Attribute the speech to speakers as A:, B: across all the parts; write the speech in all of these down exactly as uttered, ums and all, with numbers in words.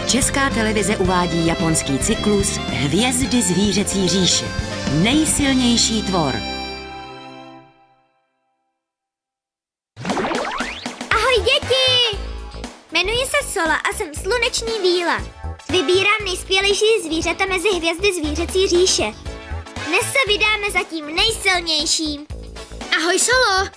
A: Česká televize uvádí japonský cyklus Hvězdy zvířecí říše. Nejsilnější tvor.
B: Ahoj děti! Jmenuji se Sola a jsem sluneční víla. Vybírám nejskvělejší zvířata mezi hvězdy zvířecí říše. Dnes se vydáme za tím nejsilnějším.
C: Ahoj Solo!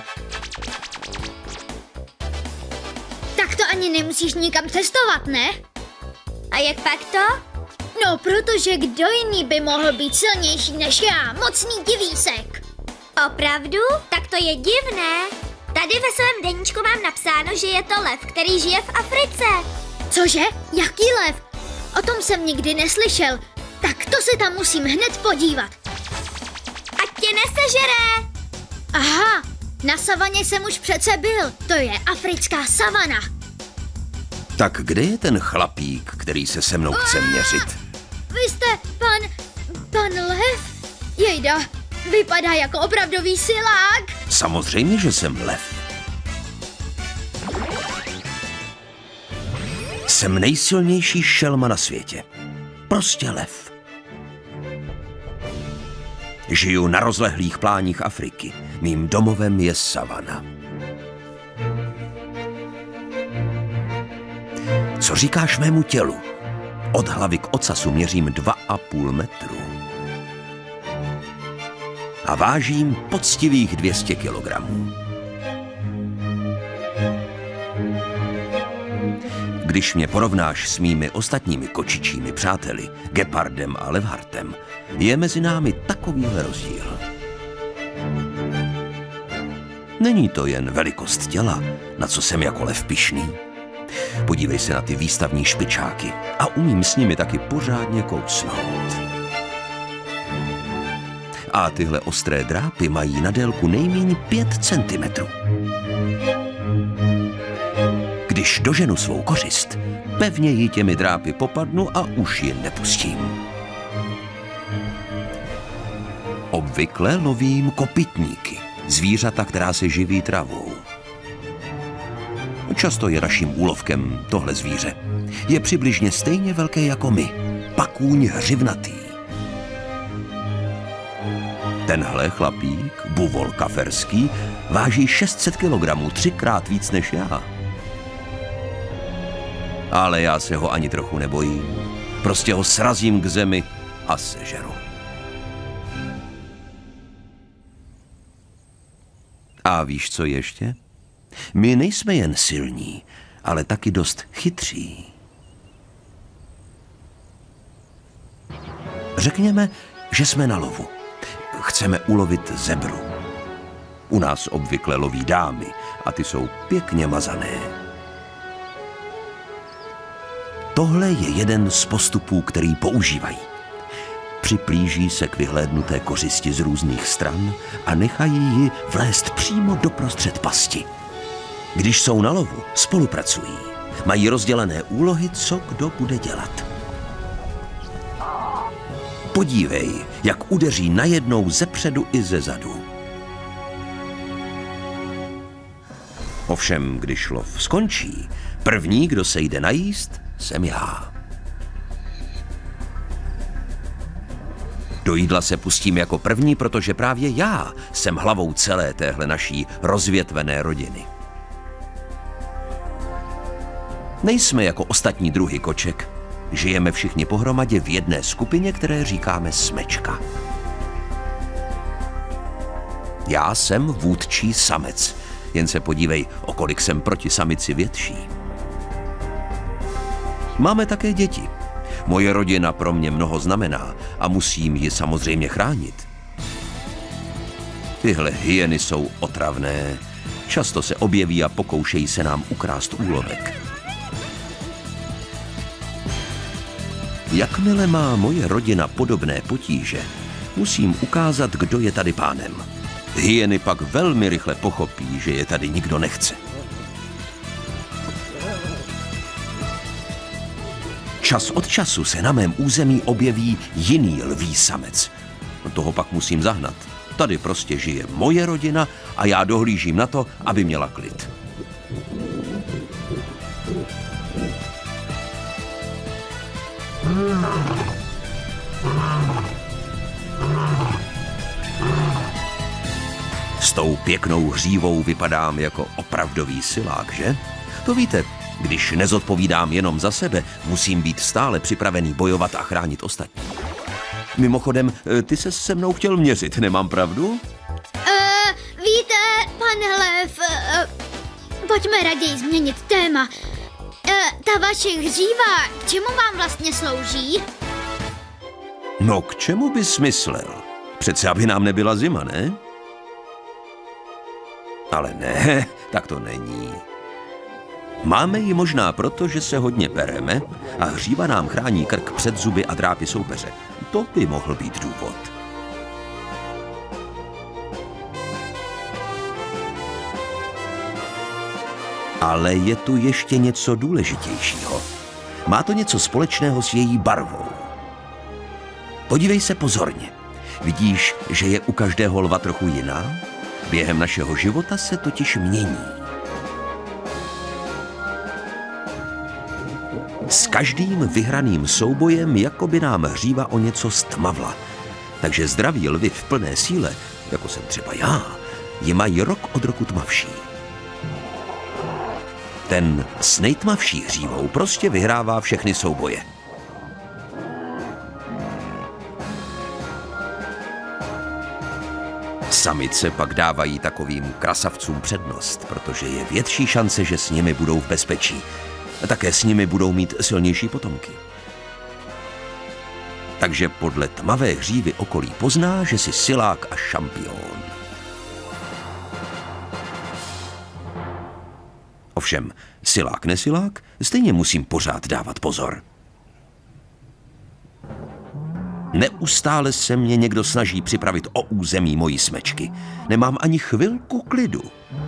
C: Tak to ani nemusíš nikam cestovat, ne?
B: A jak pak to?
C: No, protože kdo jiný by mohl být silnější než já, mocný divísek.
B: Opravdu? Tak to je divné. Tady ve svém deníčku mám napsáno, že je to lev, který žije v Africe.
C: Cože? Jaký lev? O tom jsem nikdy neslyšel. Tak to se tam musím hned podívat.
B: Ať tě nesežere!
C: Aha, na savaně jsem už přece byl. To je africká savana.
D: Tak kde je ten chlapík, který se se mnou chce měřit?
C: Vy jste pan... pan lev? Jejda, vypadá jako opravdový silák.
D: Samozřejmě, že jsem lev. Jsem nejsilnější šelma na světě. Prostě lev. Žiju na rozlehlých pláních Afriky. Mým domovem je savana. Co říkáš mému tělu? Od hlavy k ocasu měřím dva a půl metru. A vážím poctivých dvě stě kilogramů. Když mě porovnáš s mými ostatními kočičími přáteli, gepardem a levhartem, je mezi námi takovýhle rozdíl. Není to jen velikost těla, na co jsem jako lev pyšný. Podívej se na ty výstavní špičáky a umím s nimi taky pořádně kousnout. A tyhle ostré drápy mají na délku nejméně pět centimetrů. Když doženu svou kořist, pevně ji těmi drápy popadnu a už ji nepustím. Obvykle lovím kopytníky, zvířata, která se živí travou. Často je naším úlovkem tohle zvíře. Je přibližně stejně velké jako my, pakůň hřivnatý. Tenhle chlapík, buvol kaferský, váží šest set kilogramů, třikrát víc než já. Ale já se ho ani trochu nebojím. Prostě ho srazím k zemi a sežeru. A víš, co ještě? My nejsme jen silní, ale taky dost chytří. Řekněme, že jsme na lovu. Chceme ulovit zebru. U nás obvykle loví dámy a ty jsou pěkně mazané. Tohle je jeden z postupů, který používají. Připlíží se k vyhlédnuté kořisti z různých stran a nechají ji vlézt přímo doprostřed pasti. Když jsou na lovu, spolupracují. Mají rozdělené úlohy, co kdo bude dělat. Podívej, jak udeří najednou zepředu i zezadu. Ovšem, když lov skončí, první, kdo se jde najíst, jsem já. Do jídla se pustím jako první, protože právě já jsem hlavou celé téhle naší rozvětvené rodiny. Nejsme jako ostatní druhy koček. Žijeme všichni pohromadě v jedné skupině, které říkáme smečka. Já jsem vůdčí samec. Jen se podívej, o kolik jsem proti samici větší. Máme také děti. Moje rodina pro mě mnoho znamená a musím ji samozřejmě chránit. Tyhle hyeny jsou otravné. Často se objeví a pokoušejí se nám ukrást úlovek. Jakmile má moje rodina podobné potíže, musím ukázat, kdo je tady pánem. Hyeny pak velmi rychle pochopí, že je tady nikdo nechce. Čas od času se na mém území objeví jiný lví samec. Toho pak musím zahnat. Tady prostě žije moje rodina a já dohlížím na to, aby měla klid. S tou pěknou hřívou vypadám jako opravdový silák, že? To víte, když nezodpovídám jenom za sebe, musím být stále připravený bojovat a chránit ostatní. Mimochodem, ty se se mnou chtěl měřit, nemám pravdu?
C: Uh, víte, pan Lev, uh, pojďme raději změnit téma. Uh, ta vaše hříva, k čemu vám vlastně slouží?
D: No, k čemu bys myslel? Přece, aby nám nebyla zima, ne? Ale ne, tak to není. Máme ji možná proto, že se hodně pereme a hříva nám chrání krk před zuby a drápy soupeře. To by mohl být důvod. Ale je tu ještě něco důležitějšího. Má to něco společného s její barvou. Podívej se pozorně. Vidíš, že je u každého lva trochu jiná? Během našeho života se totiž mění. S každým vyhraným soubojem jakoby nám hříva o něco stmavla. Takže zdraví lvy v plné síle, jako jsem třeba já, ji mají rok od roku tmavší. Ten s nejtmavší hřívou prostě vyhrává všechny souboje. Samice pak dávají takovým krasavcům přednost, protože je větší šance, že s nimi budou v bezpečí. A také s nimi budou mít silnější potomky. Takže podle tmavé hřívy okolí pozná, že jsi silák a šampion. Ovšem, silák nesilák, stejně musím pořád dávat pozor. Neustále se mě někdo snaží připravit o území mojí smečky. Nemám ani chvilku klidu.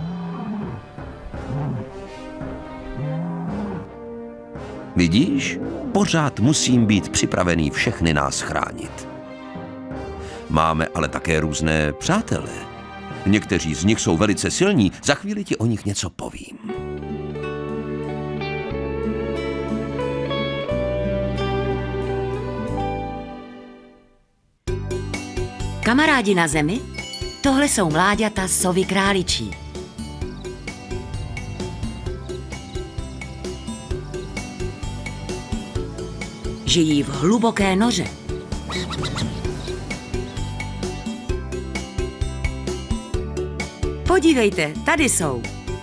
D: Vidíš? Pořád musím být připravený všechny nás chránit. Máme ale také různé přátelé. Někteří z nich jsou velice silní, za chvíli ti o nich něco povím.
A: Kamarádi na zemi, tohle jsou mláďata sovy králičí. Žijí v hluboké noře. Podívejte, tady jsou.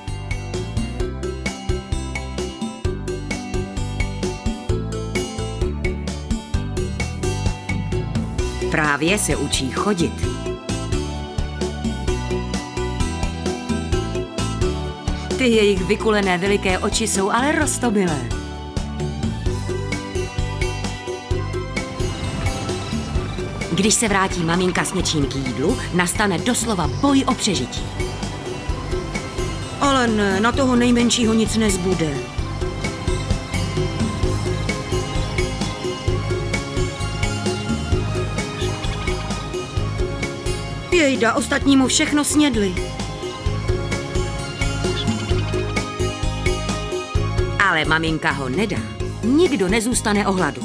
A: Právě se učí chodit. Ty jejich vykulené veliké oči jsou ale roztomilé. Když se vrátí maminka s něčím k jídlu, nastane doslova boj o přežití. Ale ne, na toho nejmenšího nic nezbude. Jejda, ostatní mu všechno snědli. Ale maminka ho nedá. Nikdo nezůstane o hladu.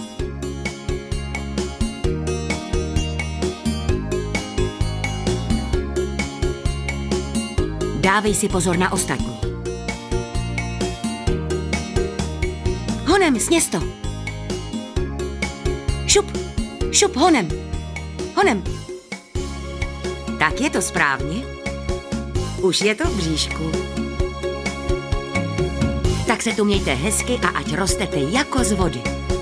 A: Dávej si pozor na ostatní. Honem, sněz to. Šup, šup, honem. Honem. Tak je to správně. Už je to v bříšku. Tak se tu mějte hezky a ať rostete jako z vody.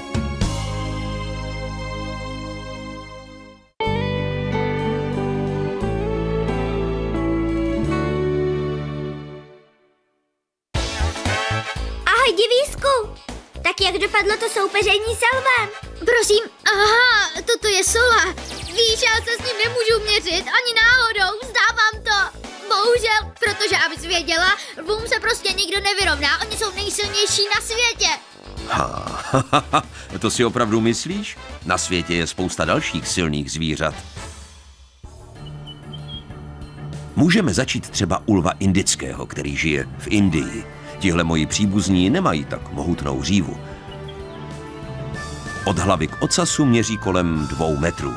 B: Ahoj, divísku! Tak jak dopadlo to soupeření s lvem?
C: Prosím, aha, toto je Sola. Víš, já se s ním nemůžu měřit, ani náhodou, vzdávám to. Bohužel, protože abys věděla, lvům se prostě nikdo nevyrovná, oni jsou nejsilnější na světě.
D: Ha, ha, ha, to si opravdu myslíš? Na světě je spousta dalších silných zvířat. Můžeme začít třeba u lva indického, který žije v Indii. Tihle moji příbuzní nemají tak mohutnou hřívu. Od hlavy k ocasu měří kolem dvou metrů.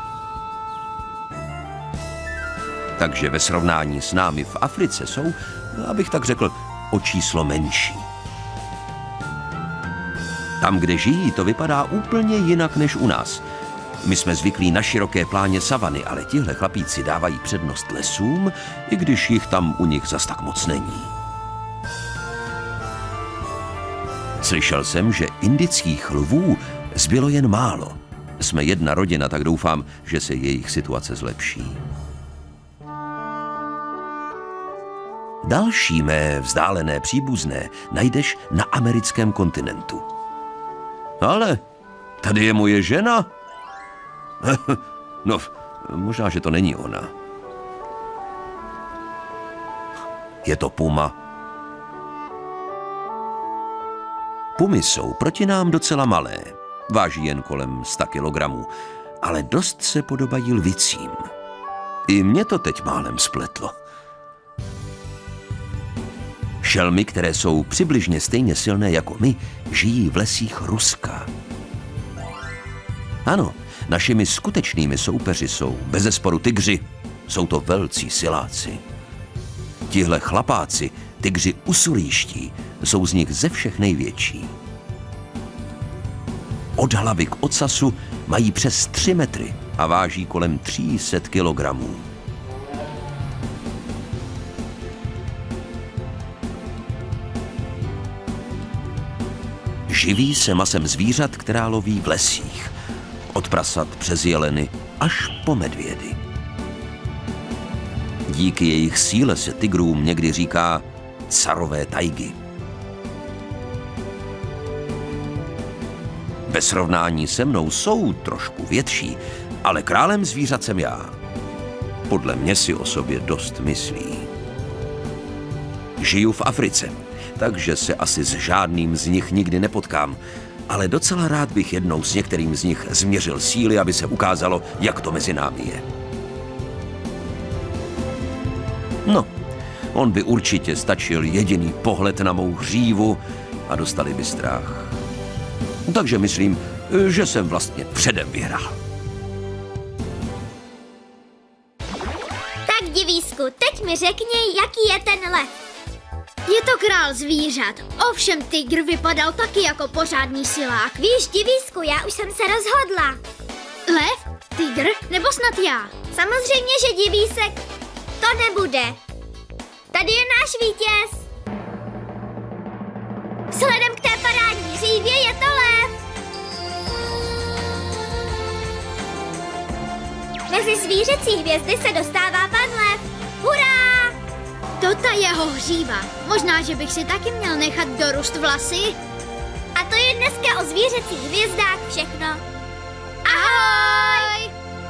D: Takže ve srovnání s námi v Africe jsou, abych tak řekl, o číslo menší. Tam, kde žijí, to vypadá úplně jinak než u nás. My jsme zvyklí na široké pláně savany, ale tihle chlapíci dávají přednost lesům, i když jich tam u nich zas tak moc není. Slyšel jsem, že indických lvů zbylo jen málo. Jsme jedna rodina, tak doufám, že se jejich situace zlepší. Další mé vzdálené příbuzné najdeš na americkém kontinentu. Ale tady je moje žena. No, možná, že to není ona. Je to puma. Pumy jsou proti nám docela malé. Váží jen kolem sta kilogramů, ale dost se podobají lvicím. I mě to teď málem spletlo. Šelmy, které jsou přibližně stejně silné jako my, žijí v lesích Ruska. Ano, našimi skutečnými soupeři jsou bezesporu tygři. Jsou to velcí siláci. Tihle chlapáci, tygři usulíští, jsou z nich ze všech největší. Od hlavy k ocasu mají přes tři metry a váží kolem tří set kilogramů. Živí se masem zvířat, která loví v lesích. Od prasat přes jeleny až po medvědy. Díky jejich síle se tygrům někdy říká carové tajgy. Ve srovnání se mnou jsou trošku větší, ale králem zvířat jsem já. Podle mě si o sobě dost myslí. Žiju v Africe, takže se asi s žádným z nich nikdy nepotkám, ale docela rád bych jednou s některým z nich změřil síly, aby se ukázalo, jak to mezi námi je. No, on by určitě stačil jediný pohled na mou hřívu a dostali by strach. Takže myslím, že jsem vlastně předem vyhrál.
B: Tak divísku, teď mi řekni, jaký je ten lev.
C: Je to král zvířat. Ovšem tygr vypadal taky jako pořádný silák.
B: Víš, divísku, já už jsem se rozhodla.
C: Lev? Tygr? Nebo snad já?
B: Samozřejmě, že divísek to nebude. Tady je náš vítěz. Vzhledem k té parádní řívě je to lev. Mezi zvířecí hvězdy se dostává pan lev. Hurá!
C: To ta jeho hříva. Možná, že bych si taky měl nechat dorůst vlasy.
B: A to je dneska o zvířecích hvězdách všechno.
C: Ahoj!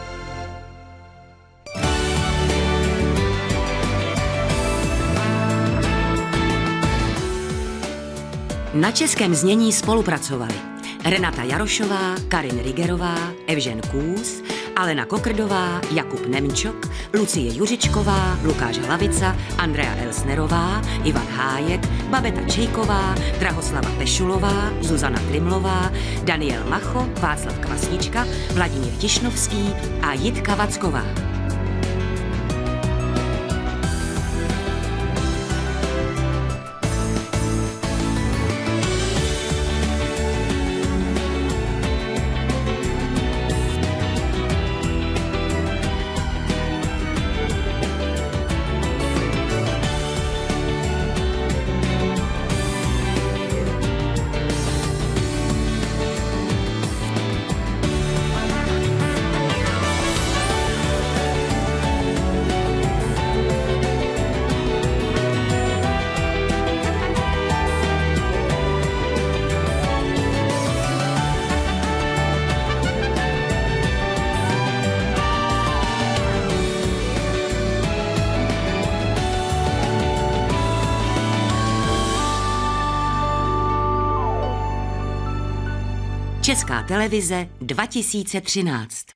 A: Na českém znění spolupracovali Renata Jarošová, Karin Rigerová, Evžen Kůz, Alena Kokrdová, Jakub Nemčok, Lucie Juřičková, Lukáš Hlavica, Andrea Elsnerová, Ivan Hájek, Babeta Čejková, Drahoslava Pešulová, Zuzana Trimlová, Daniel Macho, Václav Kvasnička, Vladimír Tišnovský a Jitka Vacková. Česká televize dva tisíce třináct.